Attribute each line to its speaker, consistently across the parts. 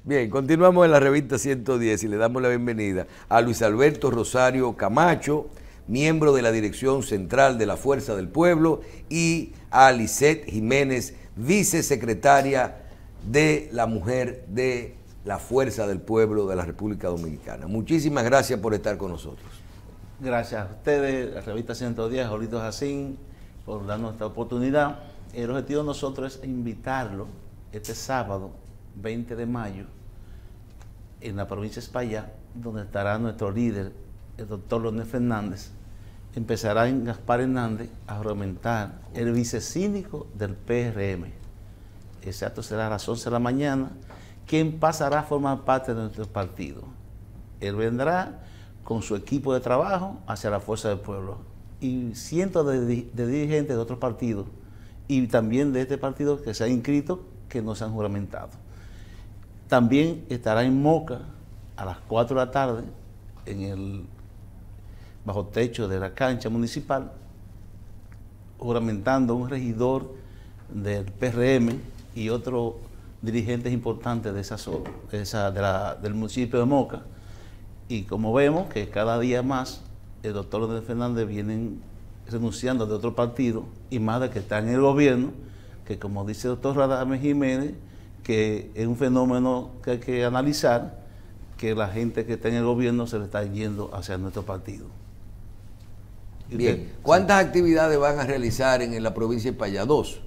Speaker 1: Bien, continuamos en la revista 110 y le damos la bienvenida a Luis Alberto Rosario Camacho, miembro de la Dirección Central de la Fuerza del Pueblo, y a Lisette Jiménez, vicesecretaria de la Mujer de la Fuerza del Pueblo de la República Dominicana. Muchísimas gracias por estar con nosotros.
Speaker 2: Gracias a ustedes, la revista 110, Jolito Jacín, por darnos esta oportunidad. El objetivo de nosotros es invitarlo este sábado, 20 de mayo, en la provincia de Espaillat, donde estará nuestro líder, el doctor Leonel Fernández. Empezará en Gaspar Hernández a juramentar el vicesíndico del PRM. Ese acto será a las 11 de la mañana, quien pasará a formar parte de nuestro partido. Él vendrá con su equipo de trabajo hacia la Fuerza del Pueblo y cientos de dirigentes de otros partidos y también de este partido que se han inscrito, que no se han juramentado. También estará en Moca a las 4 de la tarde en el bajo techo de la cancha municipal, juramentando un regidor del PRM y otros dirigentes importantes de esa zona, del municipio de Moca. Y como vemos que cada día más el doctor Leonel Fernández viene renunciando de otro partido, y más de que está en el gobierno, que como dice el doctor Radamés Jiménez, que es un fenómeno que hay que analizar, que la gente que está en el gobierno se le está yendo hacia nuestro partido.
Speaker 1: Bien, ¿cuántas actividades van a realizar en la provincia de Espaillat? ¿Dos?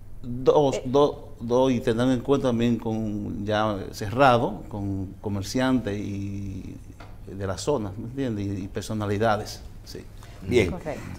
Speaker 2: Dos, y tendrán en cuenta también con ya cerrado, con comerciantes y de la zona, ¿me entiendes? Y personalidades, sí.
Speaker 1: Bien.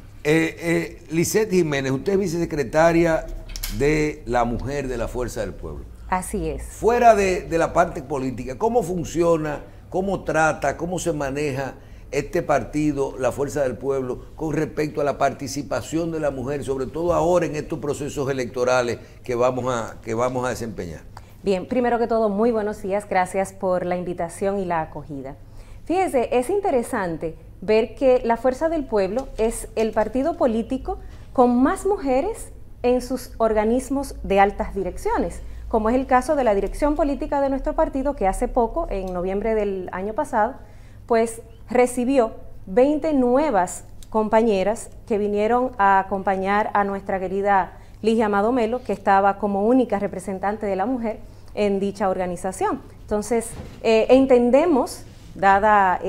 Speaker 1: Lisette Jiménez, usted es vicesecretaria de la Mujer de la Fuerza del Pueblo.
Speaker 3: Así es.
Speaker 1: Fuera de la parte política, ¿cómo funciona, cómo trata, cómo se maneja este partido, la Fuerza del Pueblo, con respecto a la participación de la mujer, sobre todo ahora en estos procesos electorales que vamos a desempeñar?
Speaker 3: Bien, primero que todo, muy buenos días, gracias por la invitación y la acogida. Fíjese, es interesante ver que la Fuerza del Pueblo es el partido político con más mujeres en sus organismos de altas direcciones, como es el caso de la dirección política de nuestro partido, que hace poco, en noviembre del año pasado, pues recibió 20 nuevas compañeras que vinieron a acompañar a nuestra querida Ligia Amado Melo, que estaba como única representante de la mujer en dicha organización. Entonces, entendemos, dada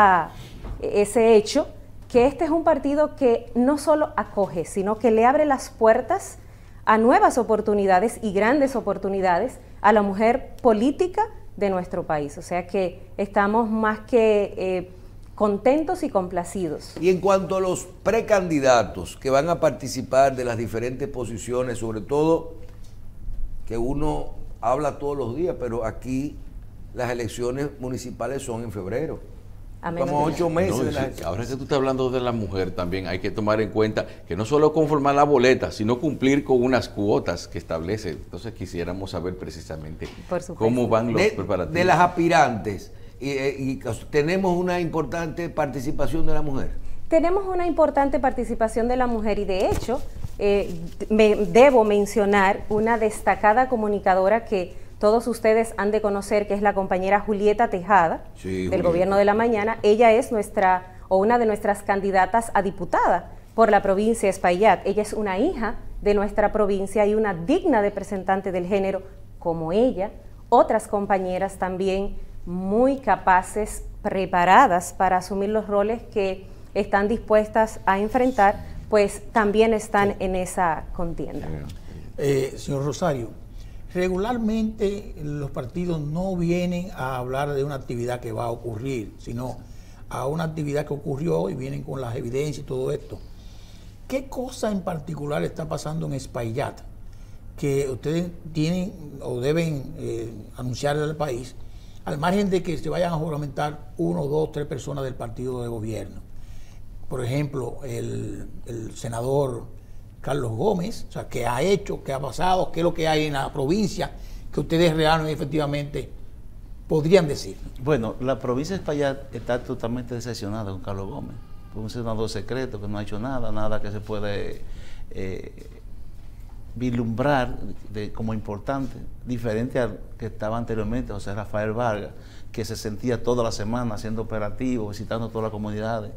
Speaker 3: ese hecho, que este es un partido que no solo acoge, sino que le abre las puertas a nuevas oportunidades y grandes oportunidades a la mujer política de nuestro país. O sea que estamos más que contentos y complacidos.
Speaker 1: Y en cuanto a los precandidatos que van a participar de las diferentes posiciones, sobre todo que uno habla todos los días, pero aquí las elecciones municipales son en febrero. Como 8 meses.
Speaker 4: No, ahora que tú estás hablando de la mujer, también hay que tomar en cuenta que no solo conformar la boleta, sino cumplir con unas cuotas que establece. Entonces quisiéramos saber precisamente cómo van los preparativos. De las aspirantes, y tenemos una importante participación de la mujer.
Speaker 3: Tenemos una importante participación de la mujer y de hecho debo mencionar una destacada comunicadora que todos ustedes han de conocer, que es la compañera Julieta Tejada, del Gobierno de la Mañana. Ella es una de nuestras candidatas a diputada por la provincia de Espaillat. Ella es una hija de nuestra provincia y una digna representante del género como ella. Otras compañeras también muy capaces, preparadas para asumir los roles que están dispuestas a enfrentar, pues también están en esa contienda.
Speaker 5: Señor Rosario, regularmente los partidos no vienen a hablar de una actividad que va a ocurrir, sino a una actividad que ocurrió y vienen con las evidencias y todo esto. ¿Qué cosa en particular está pasando en Espaillat que ustedes tienen o deben anunciarle al país, al margen de que se vayan a juramentar 1, 2, 3 personas del partido de gobierno? Por ejemplo, el senador Carlos Gómez, o sea, ¿qué ha hecho, qué ha pasado, qué es lo que hay en la provincia que ustedes realmente efectivamente podrían decir?
Speaker 2: Bueno, la provincia de Espaillat está totalmente decepcionada con Carlos Gómez, un senador secreto que no ha hecho nada que se puede vislumbrar como importante, diferente al que estaba anteriormente, José Rafael Vargas, que se sentía toda la semana haciendo operativos, visitando todas las comunidades,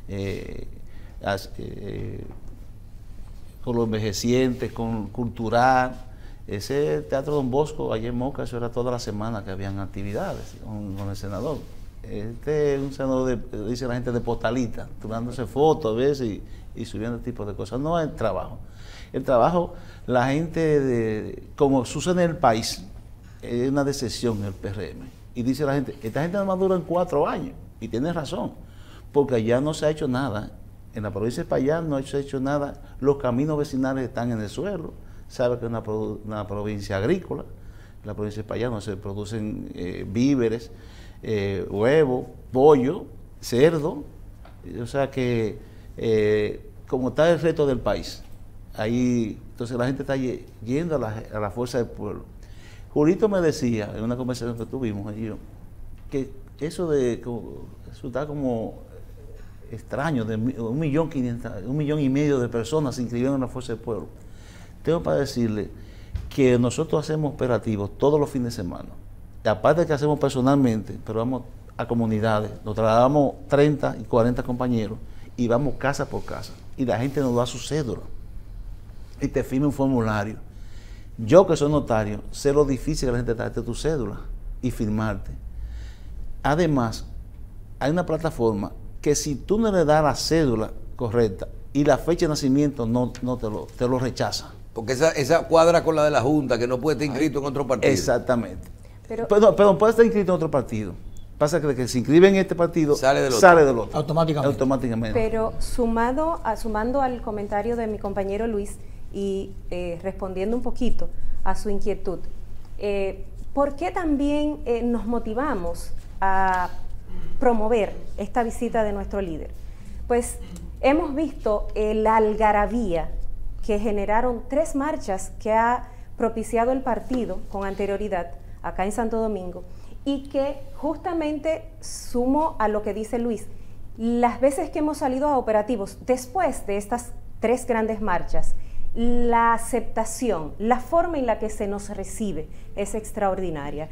Speaker 2: con los envejecientes, con cultural. Ese Teatro Don Bosco, allá en Moca, eso era toda la semana que habían actividades con el senador. Este es un senador, dice la gente, de postalita, tomándose fotos a veces y subiendo este tipo de cosas. No es el trabajo. El trabajo, la gente, como sucede en el país, es una decepción el PRM. Y dice la gente, esta gente nada más dura 4 años. Y tiene razón, porque allá no se ha hecho nada. En la provincia de Espaillá no se ha hecho nada. Los caminos vecinales están en el suelo. Sabe que es una provincia agrícola. En la provincia de Espaillá no se producen víveres, huevo, pollo, cerdo. O sea que, como está el resto del país, ahí, entonces la gente está yendo a la fuerza del pueblo. Julito me decía, en una conversación que tuvimos allí, que eso está como extraño, de 1,500,000 1,500,000 de personas se inscribieron en la fuerza del pueblo. Tengo para decirle que nosotros hacemos operativos todos los fines de semana. Y aparte de que hacemos personalmente, pero vamos a comunidades, nos trasladamos 30 y 40 compañeros y vamos casa por casa. Y la gente nos da su cédula y te firma un formulario. Yo, que soy notario, sé lo difícil que la gente darte tu cédula y firmarte. Además, hay una plataforma que si tú no le das la cédula correcta y la fecha de nacimiento no te lo rechaza.
Speaker 1: Porque esa cuadra con la de la Junta, que no puede estar inscrito en otro partido.
Speaker 2: Exactamente. Perdón, puede estar inscrito en otro partido. Pasa que se inscribe en este partido, sale del otro. Automáticamente.
Speaker 3: Pero sumando al comentario de mi compañero Luis y respondiendo un poquito a su inquietud, ¿por qué también nos motivamos a promover esta visita de nuestro líder? Pues hemos visto la algarabía que generaron 3 marchas que ha propiciado el partido con anterioridad acá en Santo Domingo, y que justamente sumo a lo que dice Luis, las veces que hemos salido a operativos después de estas 3 grandes marchas, la aceptación, la forma en la que se nos recibe es extraordinaria.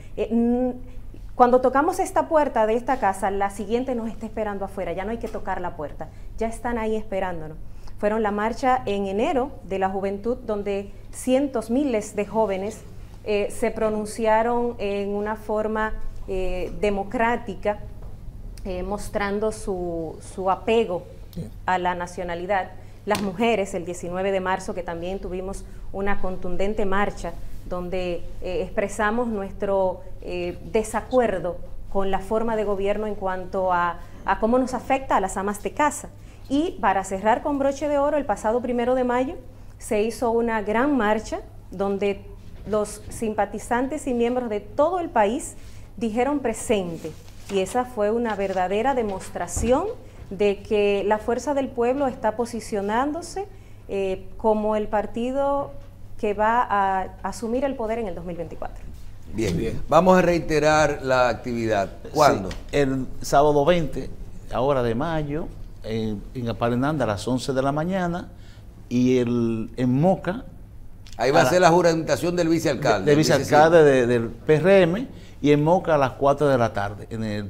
Speaker 3: Cuando tocamos esta puerta de esta casa, la siguiente nos está esperando afuera, ya no hay que tocar la puerta, ya están ahí esperándonos. Fueron la marcha en enero de la juventud, donde cientos, miles de jóvenes se pronunciaron en una forma democrática, mostrando su apego a la nacionalidad. Las mujeres, el 19 de marzo, que también tuvimos una contundente marcha, donde expresamos nuestro desacuerdo con la forma de gobierno en cuanto a cómo nos afecta a las amas de casa. Y para cerrar con broche de oro, el pasado 1 de mayo se hizo una gran marcha donde los simpatizantes y miembros de todo el país dijeron presente, y esa fue una verdadera demostración de que la Fuerza del Pueblo está posicionándose como el partido que va a asumir el poder en el 2024.
Speaker 1: Bien. Vamos a reiterar la actividad. ¿Cuándo?
Speaker 2: Sí, el sábado 20, ahora de mayo, en Aparenanda a las 11 de la mañana, y en Moca.
Speaker 1: Ahí va a ser la juramentación del vicealcalde.
Speaker 2: Del vicealcalde del PRM, y en Moca a las 4 de la tarde, en el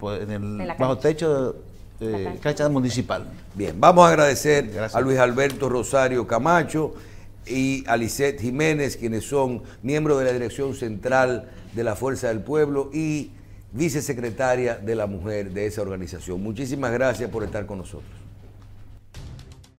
Speaker 2: bajo techo de cancha municipal.
Speaker 1: Bien, vamos a agradecer a Luis Alberto Rosario Camacho y a Lisette Jiménez, quienes son miembros de la Dirección Central de la Fuerza del Pueblo y vicesecretaria de la Mujer de esa organización. Muchísimas gracias por estar con nosotros.